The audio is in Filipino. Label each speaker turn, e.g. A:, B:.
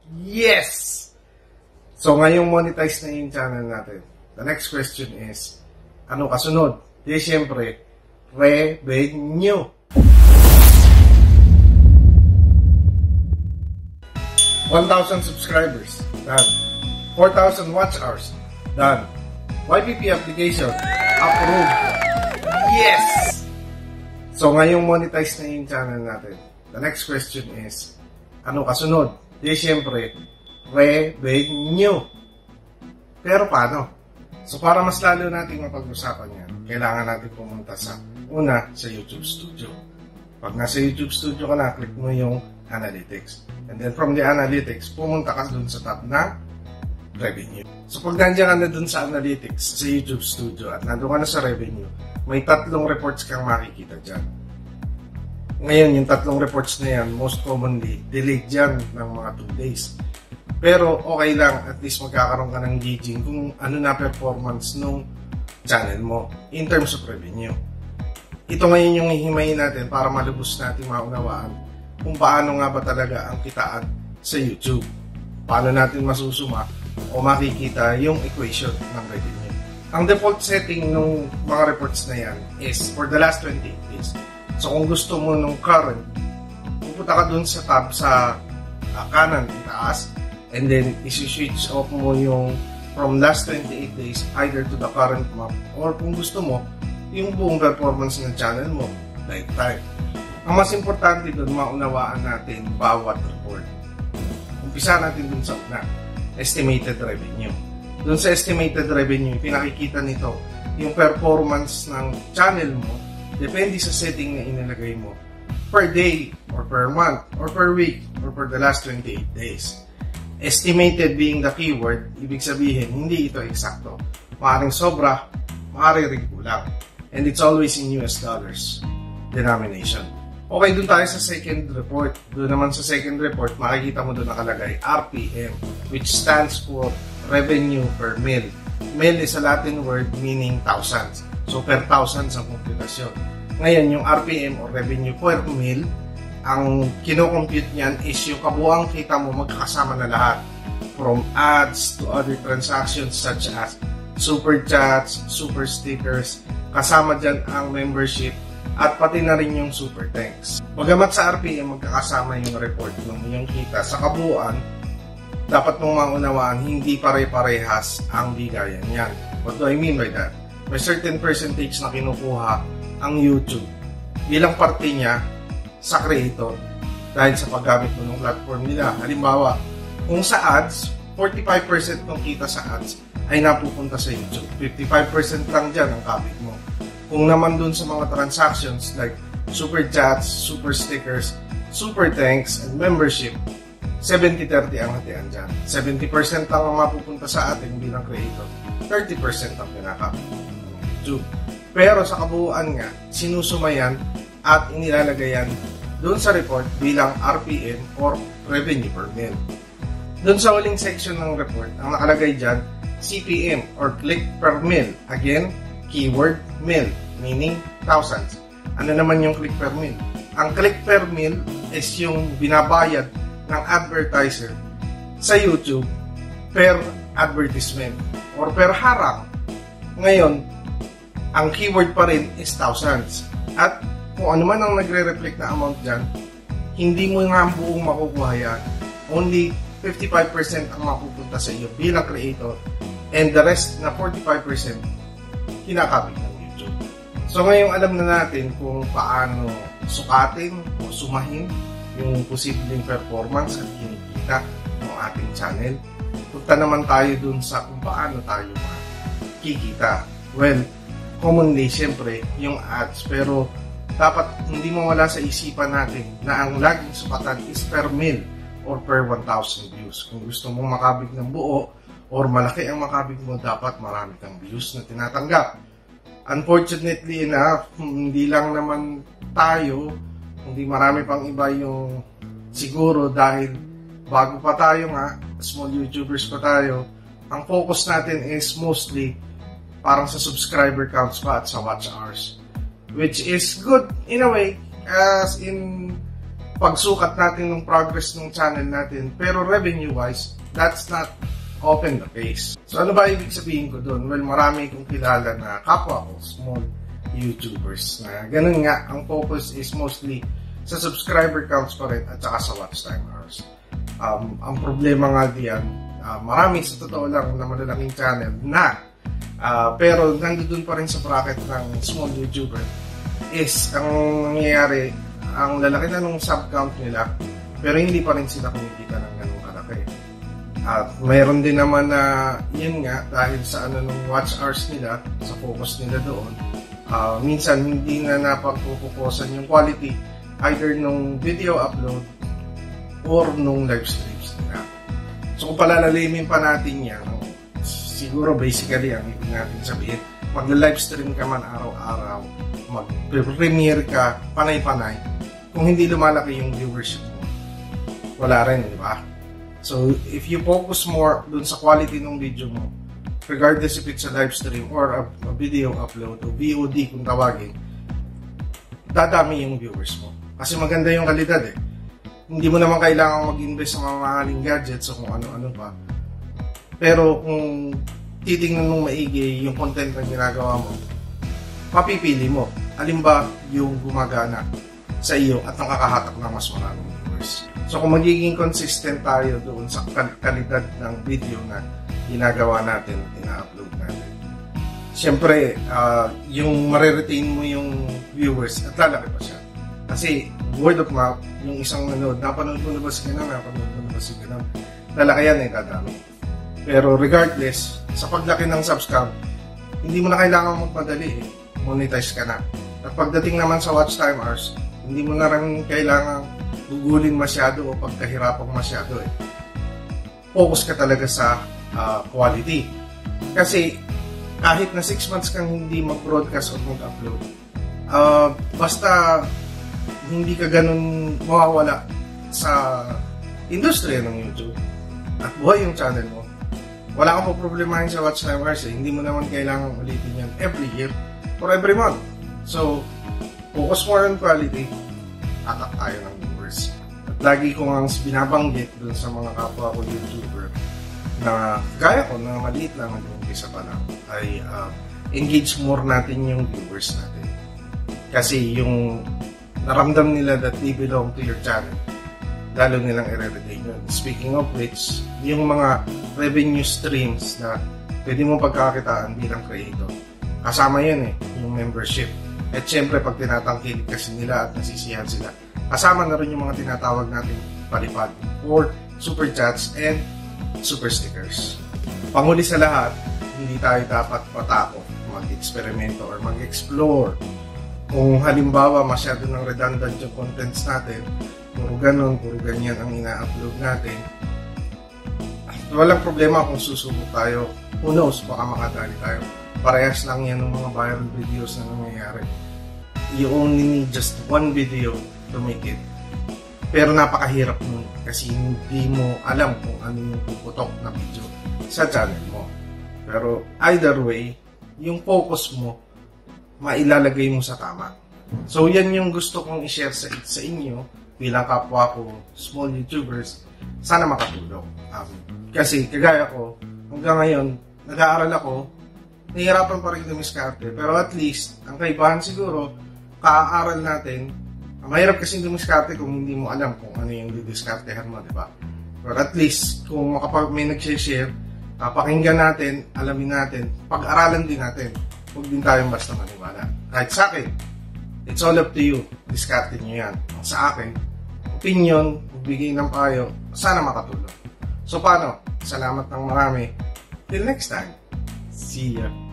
A: Yes! So, ngayong monetize na yung channel natin. The next question is, ano kasunod? Di syempre, revenue. 1,000 subscribers, done. 4,000 watch hours, done. YPP application, approved. Yes! So, ngayong monetize na yung channel natin. The next question is, ano kasunod? Di syempre, revenue. Pero paano? So, para mas lalo natin mapag-usapan yan, kailangan natin pumunta sa YouTube Studio. Pag nasa YouTube Studio ka na, click mo yung Analytics. And then from the Analytics, pumunta ka dun sa tab na Revenue. So, pag nandiyan ka na dun sa Analytics, sa YouTube Studio, at nandun ka na sa Revenue, may 3 reports kang makikita dyan. Ngayon, yung 3 reports na yan, most commonly, delayed dyan ng mga 2 days. Pero okay lang, at least magkakaroon ka ng gauging kung ano na performance nung channel mo in terms of revenue. Ito ngayon yung hihimayin natin para malubos natin maunawaan kung paano nga ba talaga ang kitaan sa YouTube. Paano natin masusuma o makikita yung equation ng revenue. Ang default setting ng mga reports na yan is for the last 28 days. So kung gusto mo nung current, pupunta ka dun sa tab sa kanan itaas, and then isi-switch off mo yung from last 28 days either to the current map or kung gusto mo, yung buong performance ng channel mo, lifetime. Ang mas importante doon, maunawaan natin bawat report. Umpisa natin dun sa una, estimated revenue. Dun sa estimated revenue, pinakikita nito yung performance ng channel mo, depende sa setting na inilagay mo, per day, or per month, or per week, or for the last 28 days. Estimated being the keyword, ibig sabihin, hindi ito eksakto. Maaaring sobra, maaaring rin kulang. And it's always in US dollars denomination. Okay, dun tayo sa second report. Doon naman sa second report, makikita mo doon nakalagay RPM, which stands for Revenue Per Mil. Mil is a Latin word meaning thousands. So, per thousands ang computasyon. Ngayon, yung RPM or Revenue Per Mil, ang kino-compute niyan is yung kabuang kita mo magkakasama na lahat. From ads to other transactions such as super chats, super stickers, kasama dyan ang membership, at pati na rin yung super thanks. Bagamat sa RPM magkakasama yung report ng yung kita, sa kabuuan, dapat mong maunawaan hindi pare-parehas ang bigayan yan. What do I mean by that? May certain percentage na kinukuha ang YouTube bilang parte niya sa creator dahil sa paggamit mo ng platform nila. Halimbawa, kung sa ads, 45% ng kita sa ads ay napupunta sa YouTube. 55% lang dyan ang kapit mo. Kung naman dun sa mga transactions like super chats, super stickers, super thanks, and membership, 70-30 ang hatian dyan. 70% lang ang mapupunta sa atin bilang creator. 30% ang pinakapit ng YouTube. Pero sa kabuuan nga, sinusuma yan at inilalagay yan doon sa report bilang RPM or Revenue Per Mil. Doon sa huling section ng report, ang nakalagay dyan, CPM or Click Per Mil. Again, keyword mil, meaning thousands. Ano naman yung Click Per Mil? Ang Click Per Mil is yung binabayad ng advertiser sa YouTube per advertisement or per harang. Ngayon, ang keyword pa rin is thousands. At kung ano man ang nagre-reflect na amount dyan, hindi mo nga ang buong makukuha yan. Only 55% ang mapupunta sa iyo bilang creator, and the rest na 45% kinakapit ng YouTube. So ngayong alam na natin kung paano sukatin o sumahin yung posibleng performance at kinikita ng ating channel, punta naman tayo dun sa kung paano tayo makikita. Well, commonly, syempre, yung ads, pero dapat hindi mawala sa isipan natin na ang laging sukatan is per mil or per 1,000 views. Kung gusto mong makabig ng buo or malaki ang makabig mo, dapat marami kang views na tinatanggap. Unfortunately enough, hindi lang naman tayo, hindi marami pang iba yung siguro dahil bago pa tayo nga, small YouTubers pa tayo, ang focus natin is mostly parang sa subscriber counts pa at sa watch hours. Which is good in a way, as in pagsukat natin ng progress ng channel natin, pero revenue-wise, that's not often the case. So ano ba ibig sabihin ko doon? Well, marami kong kilala na kapwa ko, small YouTubers, na ganun nga, ang focus is mostly sa subscriber counts pa rin at saka sa watch time hours. Ang problema nga diyan, marami sa totoo lang na malalaking channel na pero nandoon pa rin sa bracket ng small YouTuber is ang nangyayari, ang lalaki na nung sub count nila pero hindi pa rin sila kumikita ng ganung kalaki. At mayroon din naman na yun nga dahil sa nung watch hours nila, sa focus nila doon, minsan hindi na napagpupukusan yung quality either nung video upload or nung live streams nila. So kung palalalimin pa natin yan, siguro basically ang ibig natin sabihin, mag-live stream ka man araw-araw, mag-premiere ka panay-panay, kung hindi lumalaki yung viewership mo, wala rin, di ba? So if you focus more dun sa quality ng video mo, regardless if it's a live stream or a video upload o VOD kung tawagin, dadami yung viewers mo. Kasi maganda yung kalidad eh. Hindi mo naman kailangan mag-invest sa mga mahaling gadgets o kung ano-ano pa. Pero kung titingnan mong maigi yung content na ginagawa mo, mapipili mo. Alin ba yung gumagana sa iyo at nakakahatak ng mas maraming viewers. So kung magiging consistent tayo doon sa kalidad ng video na ginagawa natin, ina-upload natin, siyempre, yung mariretain mo yung viewers at lalaki pa siya. Kasi word of mouth, yung isang nanood, napanood mo na ba si Ganon, napanood mo na ba si Ganon, lalaki yan eh, dadami. Pero regardless, sa paglaki ng subs count, hindi mo na kailangan magpadali eh, monetize ka na. At pagdating naman sa watch time hours, hindi mo na rin kailangan gugulin masyado o pagkahirapang masyado eh. Focus ka talaga sa quality. Kasi kahit na 6 months kang hindi mag-broadcast o mag-upload, basta hindi ka ganun mawawala sa industriya ng YouTube at buhay yung channel mo, wala kang problemahin sa watch time hours eh. Hindi mo naman kailangan ulitin yan every year or every month. So, focus more on quality, atak tayo ng viewers. At lagi ko nga binabanggit dun sa mga kapwa ko YouTuber na gaya ko na maliit lang nag-umpisa pa lang ay engage more natin yung viewers natin. Kasi yung naramdam nila that they belong to your channel, lalo nilang i-retain yun. Speaking of which, yung mga revenue streams na pwede mong pagkakitaan bilang creator, kasama yun eh, yung membership. At syempre, pag tinatangkilik kasi nila at nasisiyahan sila, kasama na rin yung mga tinatawag natin palipad or super chats and super stickers. Panghuli sa lahat, hindi tayo dapat patakot mag-eksperimento or mag-explore. Kung halimbawa masyado ng redundant yung contents natin, puro ganon, puro ganyan ang ina-upload natin, walang problema kung susubok tayo. Who knows, baka makadali tayo. Parehas lang yan ng mga viral videos na nangyayari. You only need just one video to make it. Pero napakahirap nun kasi hindi mo alam kung ano yung puputok na video sa channel mo. Pero either way, yung focus mo, mailalagay mo sa tama. So yan yung gusto kong i-share sa inyo bilang kapwa ko, small YouTubers, sana makatulong. Kasi kagaya ko, hanggang ngayon, nag-aaral ako, nahihirapan pa rin dumiskarte, pero at least, ang kaibahan siguro, ka-aaral natin, mahirap kasi dumiskarte kung hindi mo alam kung ano yung didiskartehan mo, di ba? But at least, kung may nag-share, pakinggan natin, alamin natin, pag-aralan din natin. Huwag din tayong basta maniwala. Kahit sa akin, it's all up to you. Diskarte nyo yan. Sa akin, opinion, magbigay ng payo, sana makatulong. So paano? Salamat ng marami. Till next time. See ya.